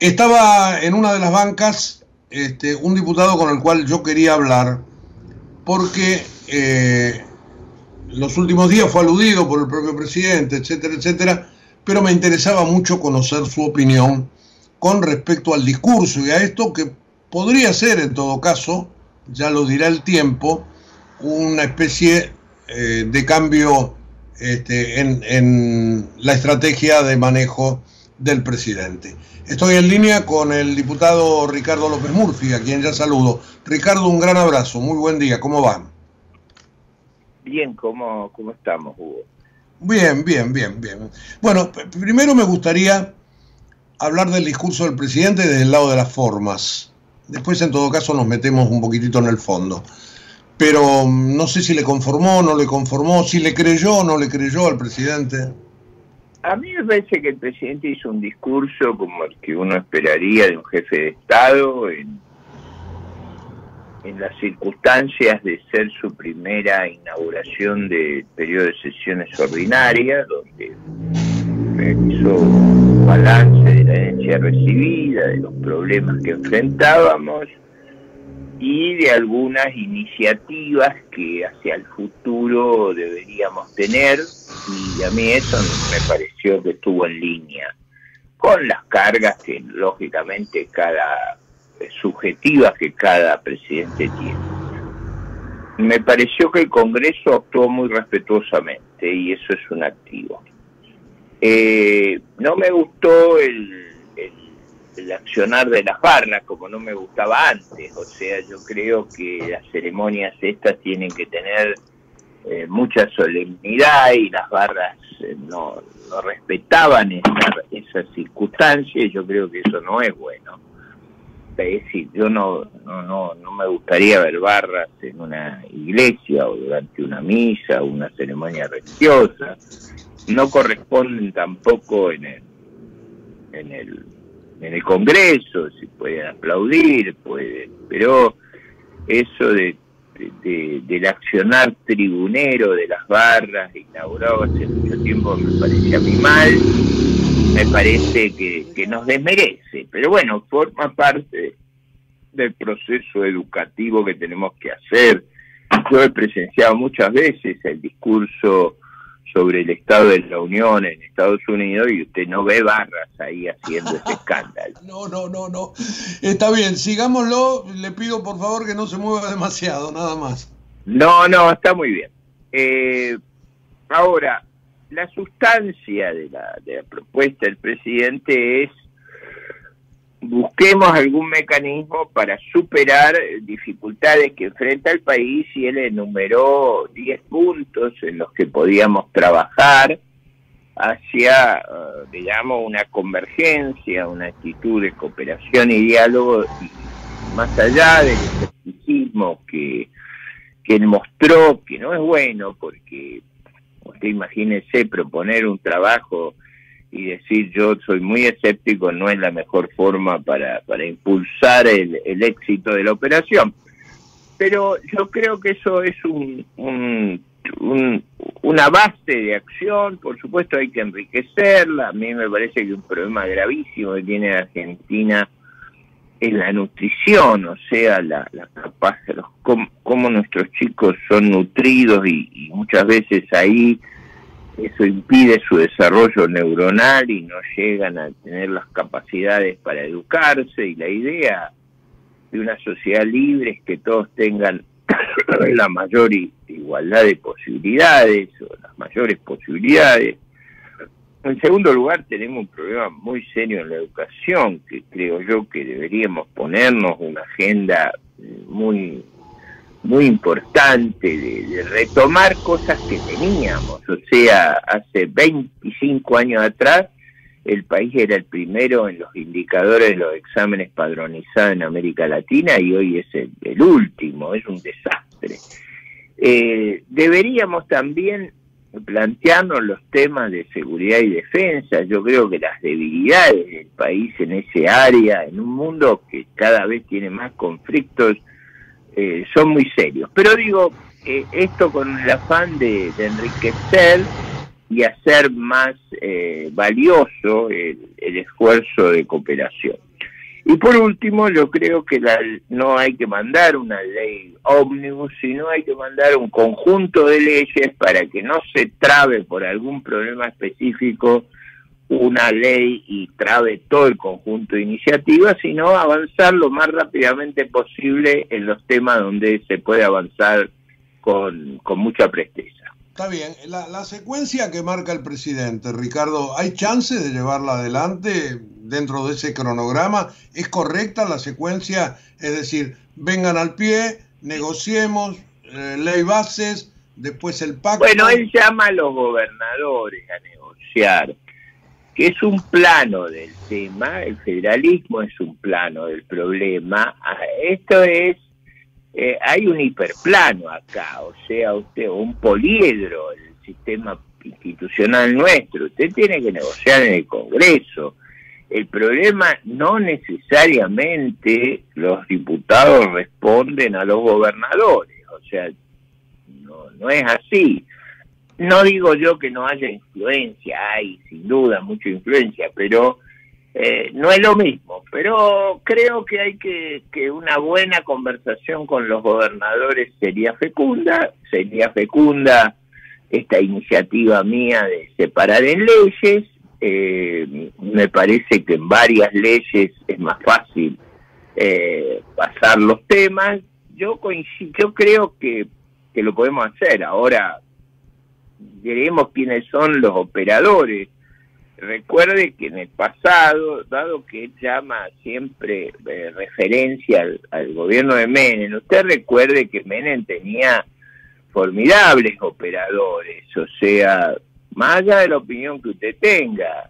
Estaba en una de las bancas un diputado con el cual yo quería hablar, porque los últimos días fue aludido por el propio presidente, etcétera, etcétera, pero me interesaba mucho conocer su opinión con respecto al discurso y a esto que podría ser, en todo caso, ya lo dirá el tiempo, una especie de cambio en la estrategia de manejo del presidente. Estoy en línea con el diputado Ricardo López Murphy, a quien ya saludo. Ricardo, un gran abrazo, muy buen día, ¿cómo va? Bien, ¿cómo estamos, Hugo? Bien. Bueno, primero me gustaría hablar del discurso del presidente desde el lado de las formas. Después, en todo caso, nos metemos un poquitito en el fondo. Pero no sé si le conformó, no le conformó, si le creyó o no le creyó al presidente. A mí me parece que el presidente hizo un discurso como el que uno esperaría de un jefe de Estado en las circunstancias de ser su primera inauguración de periodo de sesiones ordinarias, donde realizó un balance de la herencia recibida, de los problemas que enfrentábamos y de algunas iniciativas que hacia el futuro deberíamos tener, y a mí eso me pareció que estuvo en línea con las cargas que lógicamente subjetivas que cada presidente tiene. Me pareció que el Congreso actuó muy respetuosamente y eso es un activo. No me gustó el accionar de las barras como no me gustaba antes, o sea, yo creo que las ceremonias estas tienen que tener mucha solemnidad y las barras no respetaban esas circunstancias y yo creo que eso no es bueno. Es decir, yo no me gustaría ver barras en una iglesia o durante una misa o una ceremonia religiosa. No corresponden tampoco en el Congreso, si pueden aplaudir, pero eso del accionar tribunero de las barras inaugurado hace mucho tiempo me parece a mí mal, me parece que nos desmerece, pero bueno, forma parte del proceso educativo que tenemos que hacer. Yo he presenciado muchas veces el discurso sobre el Estado de la Unión en Estados Unidos y usted no ve barras ahí haciendo ese escándalo. No. Está bien, sigámoslo. Le pido por favor que no se mueva demasiado, nada más. No, está muy bien. Ahora, la sustancia de la propuesta del presidente es: busquemos algún mecanismo para superar dificultades que enfrenta el país, y él enumeró 10 puntos en los que podíamos trabajar hacia, digamos, una convergencia, una actitud de cooperación y diálogo, y más allá del escepticismo que él mostró, que no es bueno, porque usted imagínese proponer un trabajo y decir yo soy muy escéptico no es la mejor forma para impulsar el éxito de la operación. Pero yo creo que eso es una base de acción. Por supuesto hay que enriquecerla. A mí me parece que un problema gravísimo que tiene Argentina es la nutrición, o sea, la capacidad, cómo nuestros chicos son nutridos y muchas veces ahí eso impide su desarrollo neuronal y no llegan a tener las capacidades para educarse, y la idea de una sociedad libre es que todos tengan la mayor igualdad de posibilidades o las mayores posibilidades. En segundo lugar, tenemos un problema muy serio en la educación, que creo yo que deberíamos ponernos una agenda muy importante de retomar cosas que teníamos. O sea, hace 25 años atrás el país era el primero en los indicadores de los exámenes padronizados en América Latina y hoy es el último, es un desastre. Deberíamos también plantearnos los temas de seguridad y defensa. Yo creo que las debilidades del país en ese área, en un mundo que cada vez tiene más conflictos, son muy serios. Pero digo, esto con el afán de enriquecer y hacer más valioso el esfuerzo de cooperación. Y por último, yo creo que no hay que mandar una ley ómnibus, sino hay que mandar un conjunto de leyes para que no se trabe por algún problema específico una ley y trabe todo el conjunto de iniciativas, sino avanzar lo más rápidamente posible en los temas donde se puede avanzar con mucha presteza. Está bien. La secuencia que marca el presidente, Ricardo, ¿hay chance de llevarla adelante dentro de ese cronograma? ¿Es correcta la secuencia? Es decir, vengan al pie, negociemos, ley bases, después el pacto. Bueno, él llama a los gobernadores a negociar, que es un plano del tema. El federalismo es un plano del problema. Esto es, hay un hiperplano acá, o sea, un poliedro, el sistema institucional nuestro. Usted tiene que negociar en el Congreso. El problema no necesariamente los diputados responden a los gobernadores, o sea, no es así. No digo yo que no haya influencia, hay sin duda mucha influencia, pero no es lo mismo. Pero creo que hay que una buena conversación con los gobernadores sería fecunda esta iniciativa mía de separar en leyes. Me parece que en varias leyes es más fácil pasar los temas. Yo creo que lo podemos hacer. Ahora veremos quiénes son los operadores. Recuerde que en el pasado, dado que él llama siempre referencia al gobierno de Menem, usted recuerde que Menem tenía formidables operadores, o sea, más allá de la opinión que usted tenga,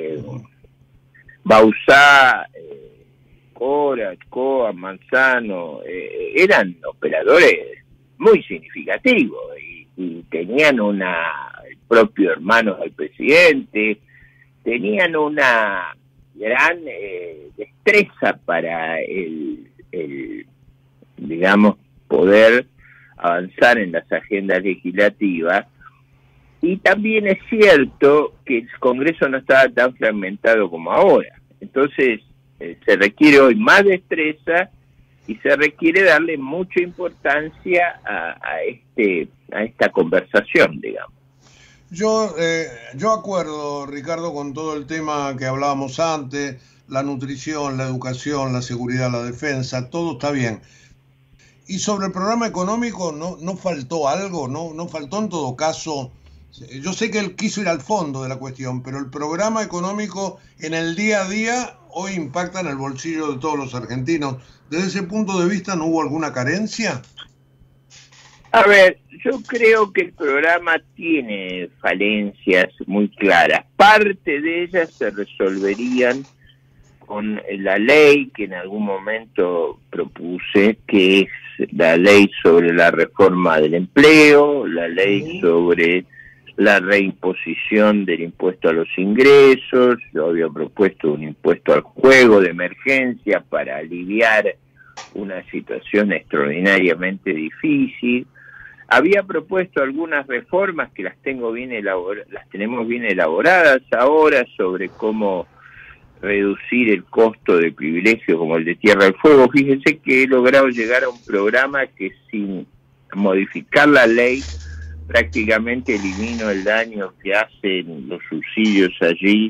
Bauzá, Cora, Coa, Manzano, eran operadores muy significativos y tenían el propio hermano del presidente, tenían una gran destreza para digamos, poder avanzar en las agendas legislativas. Y también es cierto que el Congreso no estaba tan fragmentado como ahora. Entonces, se requiere hoy más destreza y se requiere darle mucha importancia a esta conversación, digamos. Yo acuerdo, Ricardo, con todo el tema que hablábamos antes, la nutrición, la educación, la seguridad, la defensa, todo está bien. Y sobre el programa económico, ¿no faltó algo? ¿No faltó en todo caso? Yo sé que él quiso ir al fondo de la cuestión, pero el programa económico en el día a día hoy impacta en el bolsillo de todos los argentinos. Desde ese punto de vista, ¿no hubo alguna carencia? A ver, yo creo que el programa tiene falencias muy claras. Parte de ellas se resolverían con la ley que en algún momento propuse, que es la ley sobre la reforma del empleo, la ley sobre la reimposición del impuesto a los ingresos. Yo había propuesto un impuesto al juego de emergencia para aliviar una situación extraordinariamente difícil. Había propuesto algunas reformas que las tenemos bien elaboradas ahora sobre cómo reducir el costo de privilegios como el de Tierra del Fuego. Fíjense que he logrado llegar a un programa que sin modificar la ley prácticamente elimino el daño que hacen los subsidios allí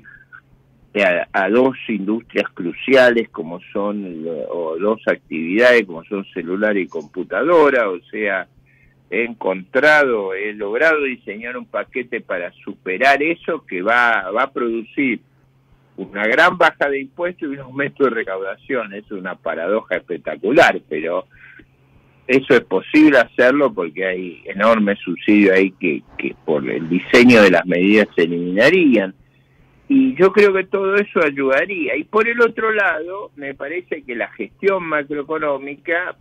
a dos industrias cruciales como son, o dos actividades como son celular y computadora. O sea, he logrado diseñar un paquete para superar eso que va a producir una gran baja de impuestos y un aumento de recaudación. Es una paradoja espectacular, pero eso es posible hacerlo porque hay enormes subsidios ahí que por el diseño de las medidas se eliminarían. Y yo creo que todo eso ayudaría. Y por el otro lado, me parece que la gestión macroeconómica,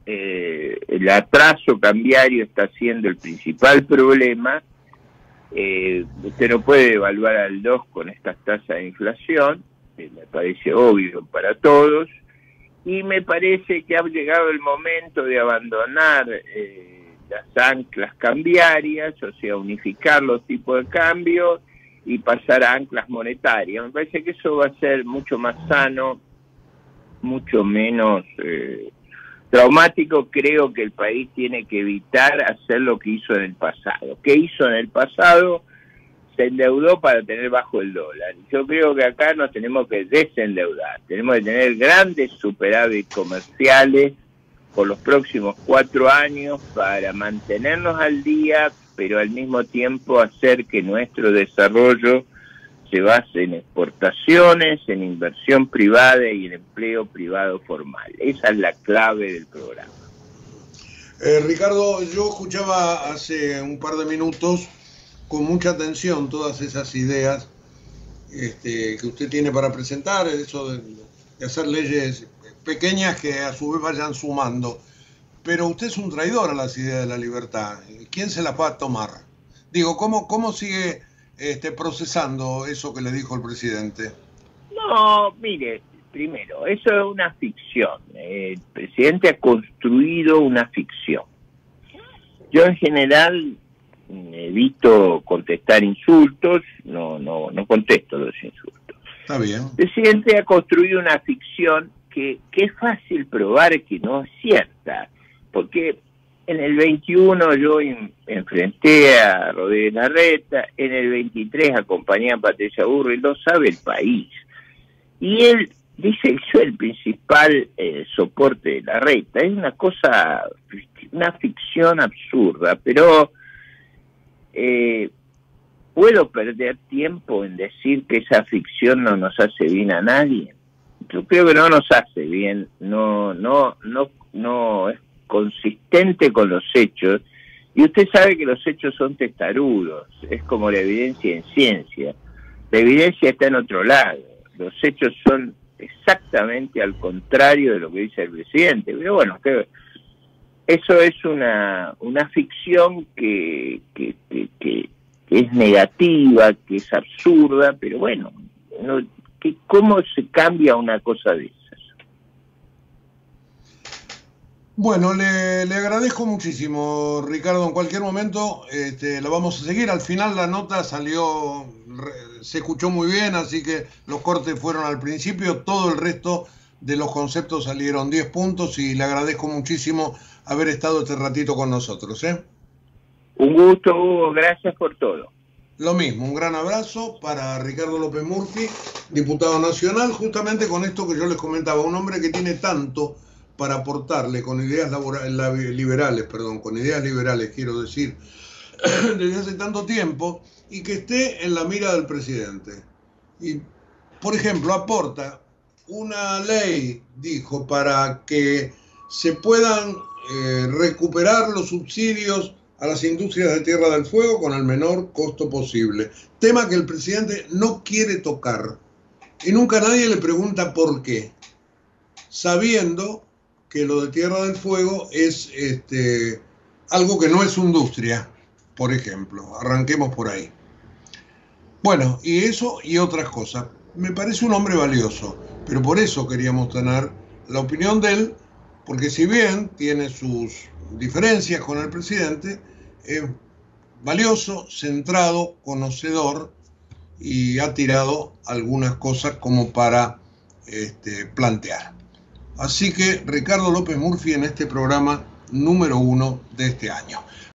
el atraso cambiario está siendo el principal problema. Usted no puede evaluar al 2 con estas tasas de inflación, me parece obvio para todos, y me parece que ha llegado el momento de abandonar las anclas cambiarias, o sea, unificar los tipos de cambio y pasar a anclas monetarias. Me parece que eso va a ser mucho más sano, mucho menos traumático. Creo que el país tiene que evitar hacer lo que hizo en el pasado. ¿Qué hizo en el pasado? Se endeudó para tener bajo el dólar. Yo creo que acá nos tenemos que desendeudar. Tenemos que tener grandes superávit comerciales por los próximos 4 años para mantenernos al día, pero al mismo tiempo hacer que nuestro desarrollo se base en exportaciones, en inversión privada y en empleo privado formal. Esa es la clave del programa. Ricardo, yo escuchaba hace un par de minutos con mucha atención todas esas ideas que usted tiene para presentar, eso de hacer leyes pequeñas que a su vez vayan sumando. Pero usted es un traidor a las ideas de la libertad. ¿Quién se las va a tomar? Digo, ¿cómo sigue procesando eso que le dijo el presidente? No, mire, primero, eso es una ficción. El presidente ha construido una ficción. Yo en general evito contestar insultos, no contesto los insultos. Está bien. El presidente ha construido una ficción que es fácil probar que no es cierta, porque en el 21 yo enfrenté a Rodríguez Larreta, en el 23 acompañé a Patricia Burrich, lo sabe el país. Y él dice que soy el principal soporte de Larreta. Es una cosa, una ficción absurda, pero ¿puedo perder tiempo en decir que esa ficción no nos hace bien a nadie? Yo creo que no nos hace bien, no es consistente con los hechos, y usted sabe que los hechos son testarudos, es como la evidencia en ciencia. La evidencia está en otro lado, los hechos son exactamente al contrario de lo que dice el presidente. Pero bueno, eso es una ficción que es negativa, que es absurda, pero bueno, ¿cómo se cambia una cosa de esas? Bueno, le agradezco muchísimo, Ricardo. En cualquier momento la vamos a seguir. Al final la nota salió, se escuchó muy bien, así que los cortes fueron al principio. Todo el resto de los conceptos salieron 10 puntos y le agradezco muchísimo haber estado este ratito con nosotros. Un gusto, Hugo. Gracias por todo. Lo mismo, un gran abrazo para Ricardo López Murphy, diputado nacional, justamente con esto que yo les comentaba, un hombre que tiene tanto para aportarle con ideas liberales, quiero decir, desde hace tanto tiempo, y que esté en la mira del presidente. Y, por ejemplo, aporta una ley, dijo, para que se puedan recuperar los subsidios a las industrias de Tierra del Fuego con el menor costo posible. Tema que el presidente no quiere tocar. Y nunca nadie le pregunta por qué, sabiendo que lo de Tierra del Fuego es algo que no es industria, por ejemplo. Arranquemos por ahí. Bueno, y eso y otras cosas. Me parece un hombre valioso, pero por eso queríamos tener la opinión de él, porque si bien tiene sus diferencias con el presidente, es valioso, centrado, conocedor, y ha tirado algunas cosas como para plantear. Así que Ricardo López Murphy en este programa número 1 de este año.